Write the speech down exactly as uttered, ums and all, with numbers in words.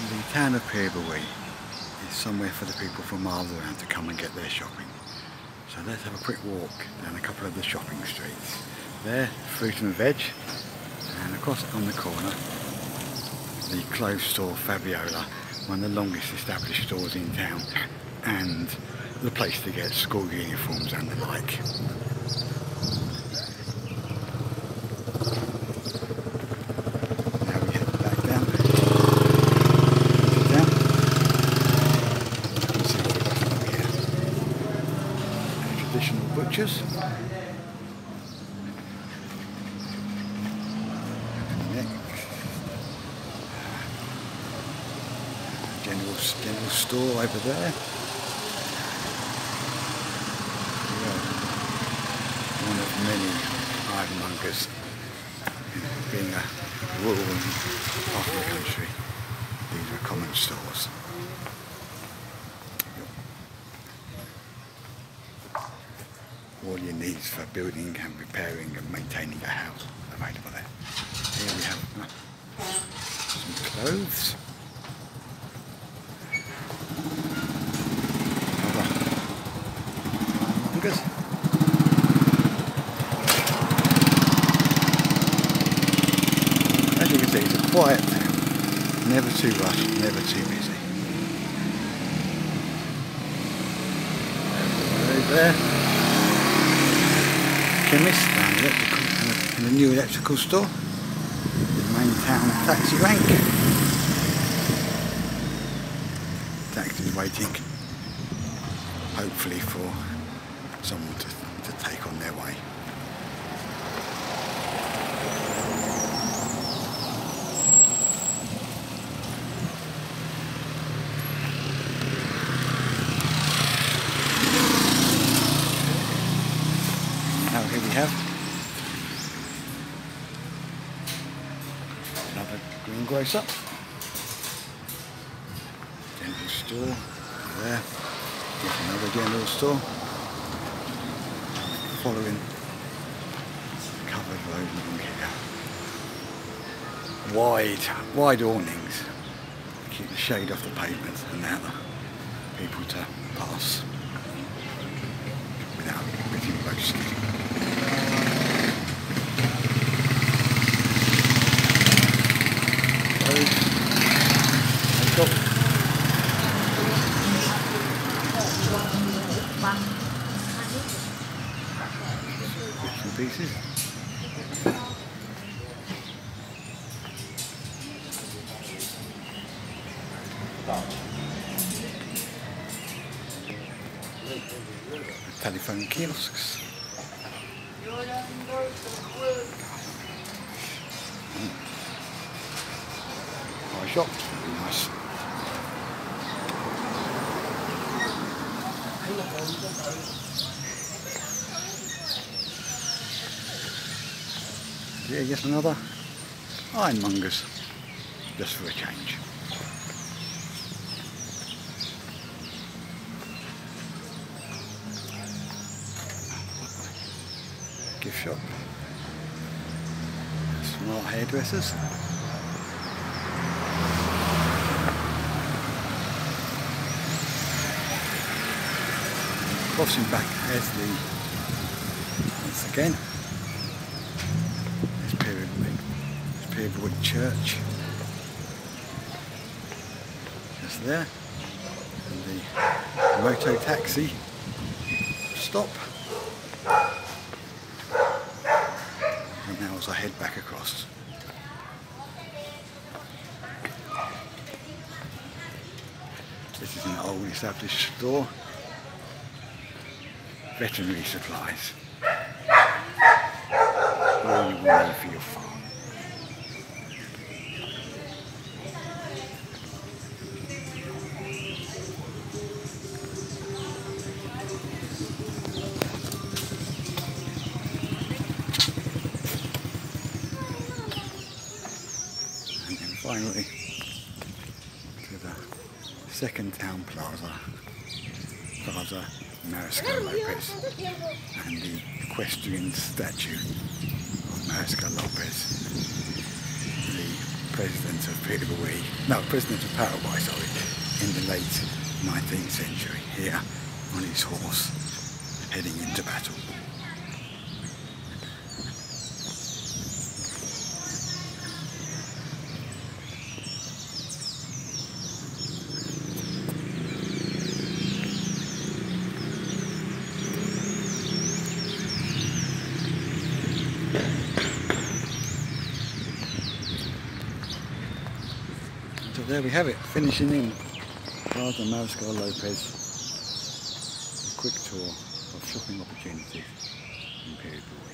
The town of Piribebuy is somewhere for the people from miles around to come and get their shopping. So let's have a quick walk down a couple of the shopping streets. There, fruit and veg, and across on the corner, the clothes store Fabiola, one of the longest established stores in town, and the place to get school uniforms and the like. Now we head back down. Down. Let's see what we've got over here. A traditional butchers. General, general store over there. Yeah. One of many ironmongers. Being a rural part of the country, these are common stores. All your needs for building and repairing and maintaining a house available there. Here we have some clothes. As you can see, it's a quiet town, never too rushed, never too busy. Right there, chemist and, electrical, and, a, and a new electrical store, the main town taxi rank. Taxis waiting, hopefully for someone to, to take on their way. Now here we have another greengrocer, general store there, yet another general store. Following the covered road along here. Wide, wide awnings to keep the shade off the pavement and allow the people to pass without getting roasted. Road, pieces. Telephone kiosks. Our shop, very nice. Yeah, just another ironmongers, just for a change. Gift shop. Smart hairdressers. Crossing back as the once again. Piribebuy Church, just there, and the moto taxi stop, and now as I head back across. This is an old established store, veterinary supplies, all you will need for your farm. Finally, to the second town plaza, Plaza Mariscal Lopez, and the equestrian statue of Mariscal Lopez, the president of Piribebuy, no, president of Paraguay, sorry, in the late nineteenth century, here on his horse, heading into battle. So there we have it, finishing in Plaza Mariscal Lopez. A quick tour of shopping opportunities in Piribebuy.